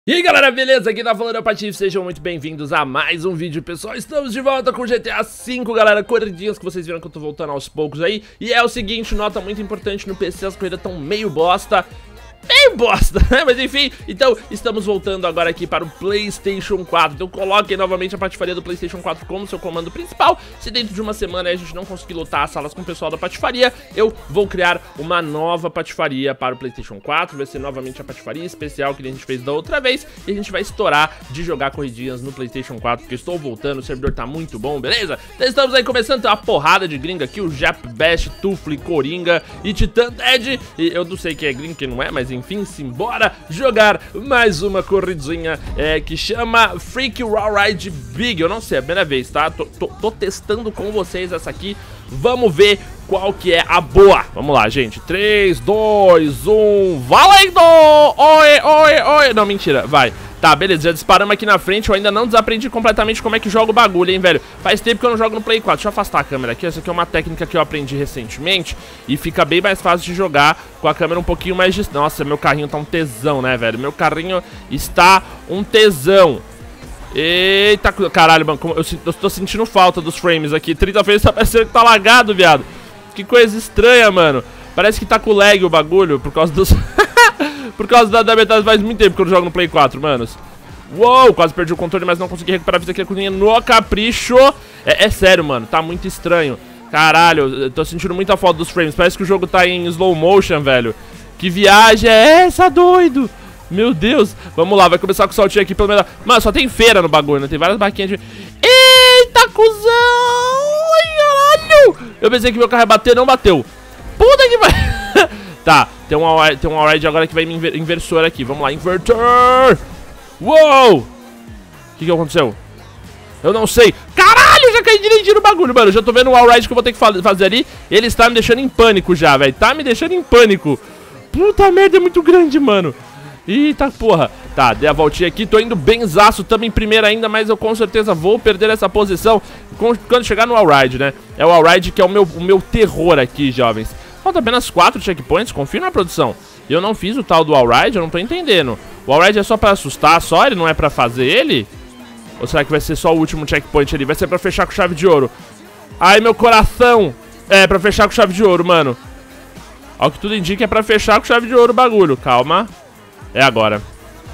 E aí galera, beleza? Aqui tá falando é o Patife, sejam muito bem-vindos a mais um vídeo, pessoal. Estamos de volta com GTA V, galera, corridinhas que vocês viram que eu tô voltando aos poucos aí. E é o seguinte, nota muito importante, no PC as corridas tão meio bosta, né? Mas enfim, então estamos voltando agora aqui para o PlayStation 4. Então coloquem novamente a patifaria do PlayStation 4 como seu comando principal. Se dentro de uma semana a gente não conseguir lotar as salas com o pessoal da patifaria, eu vou criar uma nova patifaria para o PlayStation 4. Vai ser novamente a patifaria especial que a gente fez da outra vez. E a gente vai estourar de jogar corridinhas no PlayStation 4, porque estou voltando, o servidor tá muito bom, beleza? Então estamos aí começando, tem uma porrada de gringa aqui, o Jap Bash, Tufli, Coringa e Titan Dead. E eu não sei quem é gringo, quem não é, mas enfim, simbora jogar mais uma corridinha que chama Freak Raw Ride Big. Eu não sei, é a primeira vez, tá? Tô testando com vocês essa aqui. Vamos ver qual que é a boa. Vamos lá, gente. 3, 2, 1, valendo! Oi, oi, oi. Não, mentira, vai. Tá, beleza, já disparamos aqui na frente. Eu ainda não desaprendi completamente como é que joga o bagulho, hein, velho. Faz tempo que eu não jogo no Play 4. Deixa eu afastar a câmera aqui. Essa aqui é uma técnica que eu aprendi recentemente e fica bem mais fácil de jogar com a câmera um pouquinho mais distante. Nossa, meu carrinho tá um tesão, né, velho? Meu carrinho está um tesão. Eita, caralho, mano, eu tô sentindo falta dos frames aqui. 30 frames tá parecendo que tá lagado, viado. Que coisa estranha, mano. Parece que tá com lag o bagulho por causa dos... Por causa da metade, faz muito tempo que eu não jogo no Play 4, manos. Uou, quase perdi o controle, mas não consegui recuperar a vida aqui na cozinha no capricho. É sério, mano, tá muito estranho. Caralho, eu tô sentindo muita falta dos frames. Parece que o jogo tá em slow motion, velho. Que viagem é essa, doido? Meu Deus. Vamos lá, vai começar com o saltinho aqui pelo menos. Mano, só tem feira no bagulho, né? Tem várias barquinhas de... Eita, cuzão! Ai, caralho! Eu pensei que meu carro ia bater, não bateu. Puta que vai... Tá, tem um all-ride agora que vai inversor aqui. Vamos lá, inverter! Uou! O que aconteceu? Eu não sei. Caralho, já caí direitinho no bagulho, mano. Já tô vendo o all-ride que eu vou ter que fazer ali. Ele está me deixando em pânico já, velho. Tá me deixando em pânico. Puta merda, é muito grande, mano. Eita porra. Tá, dei a voltinha aqui, tô indo benzaço. Tamo em primeira ainda, mas eu com certeza vou perder essa posição quando chegar no all-ride, né? É o all-ride que é o meu terror aqui, jovens. Falta apenas 4 checkpoints, confirma a produção. Eu não fiz o tal do all-ride, eu não tô entendendo. O all-ride é só pra assustar, só? Ele não é pra fazer ele? Ou será que vai ser só o último checkpoint ali? Vai ser pra fechar com chave de ouro. Ai, meu coração! É, pra fechar com chave de ouro, mano. Ao que tudo indica, é pra fechar com chave de ouro o bagulho. Calma. É agora.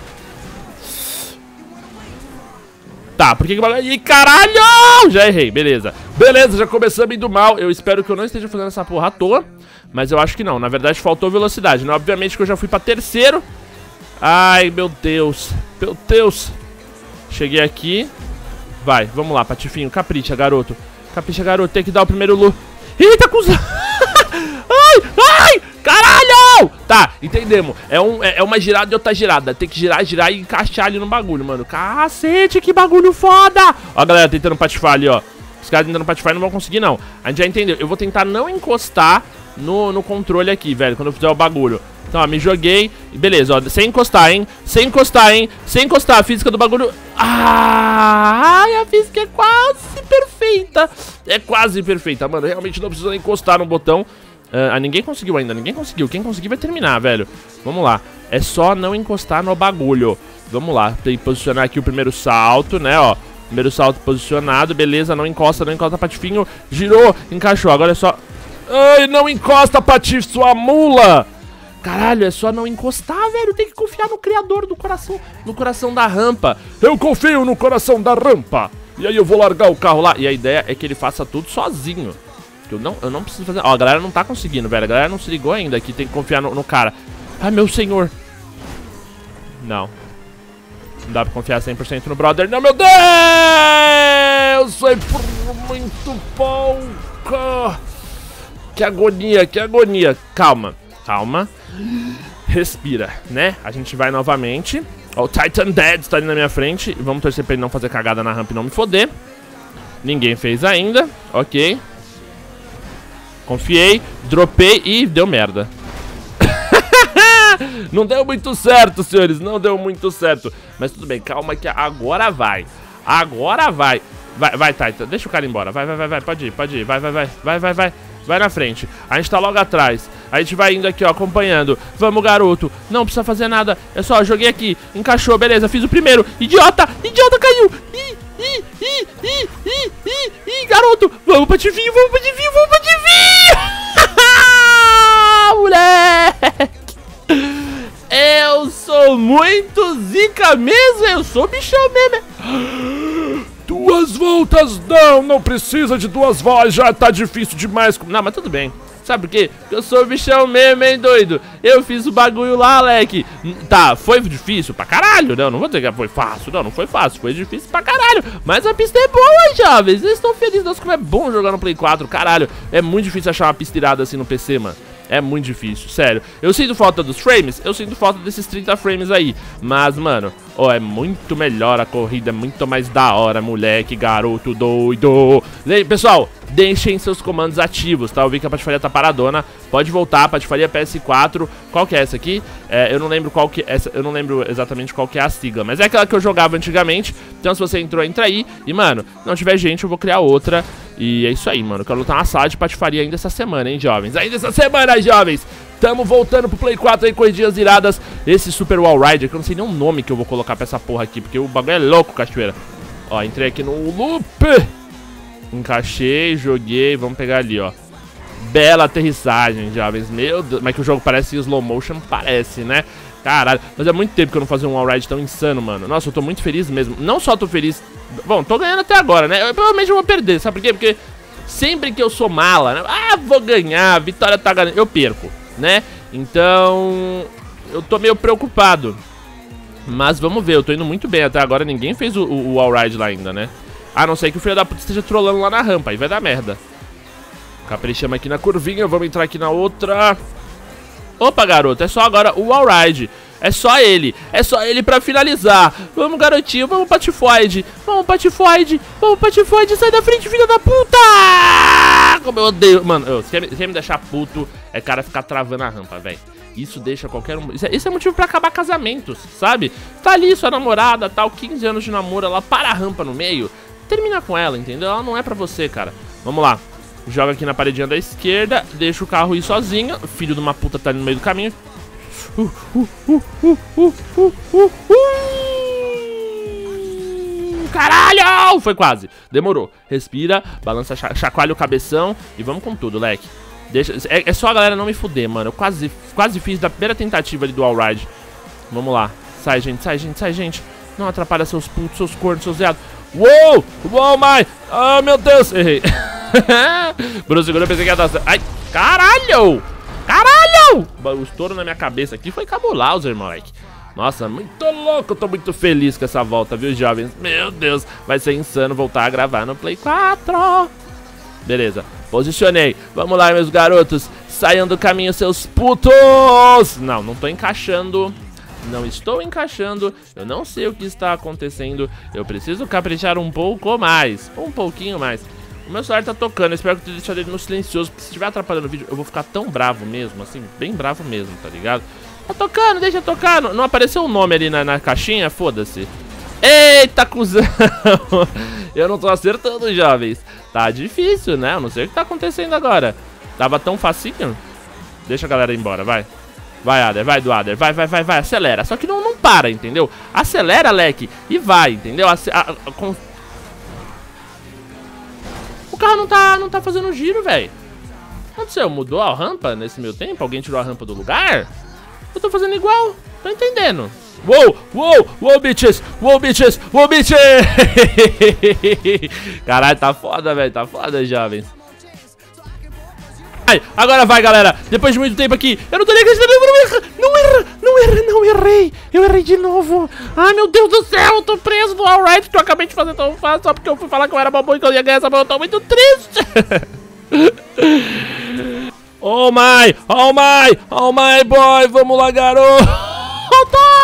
Tá, por que que... Ih, caralho! Já errei, beleza. Beleza, já começamos indo mal. Eu espero que eu não esteja fazendo essa porra à toa. Mas eu acho que não, na verdade faltou velocidade, né? Obviamente que eu já fui pra terceiro. Ai, meu Deus. Meu Deus. Cheguei aqui. Vai, vamos lá, Patifinho, capricha, garoto. Capricha, garoto, tem que dar o primeiro lu... Eita, cuzão. Ai, ai, caralho. Tá, entendemos. É uma girada e outra girada. Tem que girar, girar e encaixar ali no bagulho, mano. Cacete, que bagulho foda. Ó a galera tentando patifar ali, ó. Os caras tentando patifar não vão conseguir, não. A gente já entendeu. Eu vou tentar não encostar no controle aqui, velho, quando eu fizer o bagulho. Então, ó, me joguei. Beleza, ó, sem encostar, hein. Sem encostar, hein. Sem encostar, a física do bagulho. Ai, a física é quase perfeita. É quase perfeita, mano. Realmente não precisa encostar no botão. Ninguém conseguiu ainda, ninguém conseguiu. Quem conseguir vai terminar, velho. Vamos lá. É só não encostar no bagulho. Vamos lá, tem que posicionar aqui o primeiro salto, né, ó. Primeiro salto posicionado, beleza, não encosta, Patifinho. Girou, encaixou, agora é só... Ai, não encosta, Patife, sua mula! Caralho, é só não encostar, velho. Tem que confiar no criador do coração, no coração da rampa. Eu confio no coração da rampa. E aí eu vou largar o carro lá. E a ideia é que ele faça tudo sozinho. Eu não preciso fazer... Ó, a galera não tá conseguindo, velho. A galera não se ligou ainda que tem que confiar no cara. Ai, meu senhor. Não. Não dá pra confiar 100% no brother. Não, meu Deus! Foi por muito pouco. Que agonia, que agonia. Calma, calma. Respira, né? A gente vai novamente. Ó, o Titan Dead tá ali na minha frente. Vamos torcer pra ele não fazer cagada na rampa e não me foder. Ninguém fez ainda. Ok. Confiei, dropei e deu merda. Não deu muito certo, senhores. Não deu muito certo. Mas tudo bem, calma que agora vai. Agora vai. Vai, Titan. Deixa o cara embora. Vai. Pode ir. Vai. Vai na frente. A gente tá logo atrás. A gente vai indo aqui, ó, acompanhando. Vamos, garoto. Não precisa fazer nada. É só, joguei aqui. Encaixou, beleza. Fiz o primeiro. Idiota! Idiota, caiu! Garoto! Vamos pra Tivinho, vamos pra Tivinho, vamos pra Tivinho! Moleque! Eu sou muito zica mesmo. Eu sou bichão mesmo. 2 voltas, não precisa de 2 voltas, já tá difícil demais. Não, mas tudo bem. Sabe por quê? Porque eu sou bichão mesmo, hein, doido? Eu fiz o bagulho lá, Leque. Tá, foi difícil pra caralho, não, não vou dizer que foi fácil, não foi fácil, foi difícil pra caralho. Mas a pista é boa, jovens, eles estão felizes, nossa, como é bom jogar no Play 4, caralho. É muito difícil achar uma pista irada assim no PC, mano. É muito difícil, sério. Eu sinto falta dos frames, eu sinto falta desses 30 frames aí. Mas, mano, ó, é muito melhor a corrida, é muito mais da hora, moleque, garoto doido. Pessoal, deixem seus comandos ativos, tá? Eu vi que a patifaria tá paradona. Pode voltar, patifaria PS4. Qual que é essa aqui? Eu não lembro qual que é essa, eu não lembro exatamente qual que é a sigla, mas é aquela que eu jogava antigamente. Então se você entrou, entra aí. E, mano, não tiver gente, eu vou criar outra. E é isso aí, mano. Eu quero lutar uma sala de patifaria ainda essa semana, hein, jovens? Ainda essa semana, jovens! Tamo voltando pro Play 4 aí, corridinhas iradas. Esse Super Wall Rider, que eu não sei nem o nome que eu vou colocar pra essa porra aqui, porque o bagulho é louco, cachoeira. Ó, entrei aqui no loop. Encaixei, joguei, vamos pegar ali, ó. Bela aterrissagem, jovens. Meu Deus, mas que o jogo parece slow motion, parece, né? Caralho, mas é muito tempo que eu não fazia um wall ride tão insano, mano. Nossa, eu tô muito feliz mesmo. Não só tô feliz... Bom, tô ganhando até agora, né? Eu provavelmente vou perder, sabe por quê? Porque sempre que eu sou mala, né? Ah, vou ganhar, a vitória tá ganhando, eu perco, né? Então, eu tô meio preocupado. Mas vamos ver, eu tô indo muito bem até agora. Ninguém fez o wall ride lá ainda, né? A não ser que o filho da puta esteja trolando lá na rampa, aí vai dar merda. Caprichamos aqui na curvinha, vamos entrar aqui na outra. Opa, garoto, é só agora o wall ride. É só ele pra finalizar. Vamos, garotinho, vamos, patifoide. Vamos, patifoide, sai da frente, filha da puta. Como eu odeio, mano, se quer me deixar puto, é cara ficar travando a rampa, velho. Isso deixa qualquer um... Isso é motivo pra acabar casamentos, sabe? Tá ali sua namorada, tal, 15 anos de namoro, ela para a rampa no meio, termina com ela, entendeu? Ela não é pra você, cara. Vamos lá. Joga aqui na paredinha da esquerda, deixa o carro ir sozinho. Filho de uma puta tá ali no meio do caminho. Caralho! Foi quase. Demorou. Respira, balança, chacoalha o cabeção e vamos com tudo, leque. Deixa, é só a galera não me fuder, mano. Eu quase fiz da primeira tentativa ali do all ride. Vamos lá. Sai, gente, sai, gente, sai, gente. Não atrapalha seus putos, seus cornos, seus viados. Uou! Uou, mãe! Ah, meu Deus! Errei. Bruno segurou, pensei que ia dar... Ai, caralho! Caralho! O estouro na minha cabeça aqui foi cabuloso, moleque. Nossa, muito louco. Eu tô muito feliz com essa volta, viu, jovens? Meu Deus, vai ser insano voltar a gravar no Play 4. Beleza, posicionei. Vamos lá, meus garotos. Saiam do caminho, seus putos. Não, não tô encaixando. Não estou encaixando. Eu não sei o que está acontecendo. Eu preciso caprichar um pouco mais. Um pouquinho mais. O meu celular tá tocando, eu espero que eu tenha deixado ele no silencioso, porque se estiver atrapalhando o vídeo, eu vou ficar tão bravo mesmo, assim, bem bravo mesmo, tá ligado? Tá tocando, deixa tocar, não apareceu o nome ali na caixinha, foda-se. Eita, cuzão! Eu não tô acertando, jovens. Tá difícil, né? Eu não sei o que tá acontecendo agora. Tava tão facinho. Deixa a galera ir embora, vai. Vai, Ader, vai do Ader, vai, acelera. Só que não para, entendeu? Acelera, leque, e vai, entendeu? O carro não tá fazendo giro, velho. O que aconteceu? Mudou a rampa nesse meio tempo? Alguém tirou a rampa do lugar? Eu tô fazendo igual, tô entendendo. Uou, bitches, bitches. Caralho, tá foda, velho, tá foda, jovens. Ai, agora vai, galera. Depois de muito tempo aqui, eu não tô nem acreditando. Não errei. Eu errei de novo. Ai, meu Deus do céu, eu tô preso no all right que eu acabei de fazer tão fácil só porque eu fui falar que eu era bom e que eu ia ganhar essa bola. Eu tô muito triste. Oh my boy, vamos lá, garoto.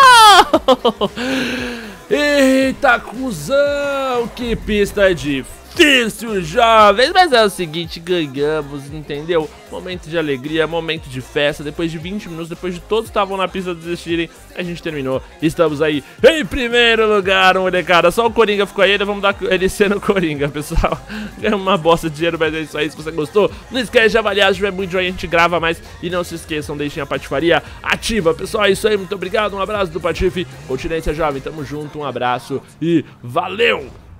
Eita, cuzão, que pista difícil. difícil, jovens, mas é o seguinte, ganhamos, entendeu? Momento de alegria, momento de festa, depois de 20 minutos, depois de todos que estavam na pista desistirem, a gente terminou. Estamos aí em primeiro lugar, molecada. Só o Coringa ficou aí, vamos dar ele sendo Coringa, pessoal. Ganhamos uma bosta de dinheiro, mas é isso aí. Se você gostou, não esquece de avaliar, se tiver muito joinha, a gente grava mais. E não se esqueçam, deixem a patifaria ativa. Pessoal, é isso aí, muito obrigado, um abraço do Patife. Continência Jovem, tamo junto, um abraço e valeu!